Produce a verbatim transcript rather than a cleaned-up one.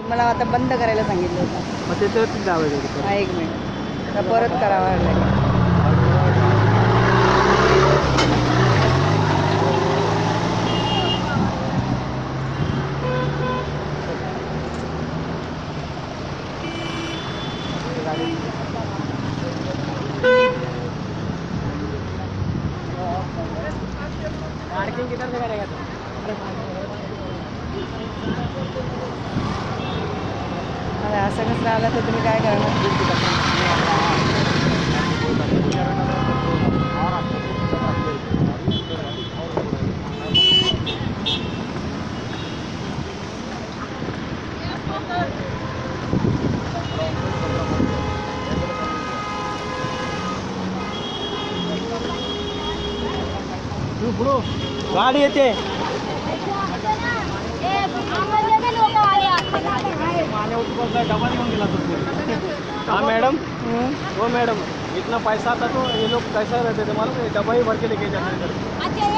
मला आता बंद करायला सांगितलं होतं. मग त्याच्यावरती दाबायचं. हा एक मिनिट आता परत करावं लागेल. पार्किंग किधर से करेगा तू? अरे असं कसं आलं तर तुम्ही काय करणार? गाडी येते. हाँ मैडम, वो मैडम इतना पैसा था तो ये लोग कैसा रहते थे मालूम है, डब्बा ही भर के लेके जाते थे।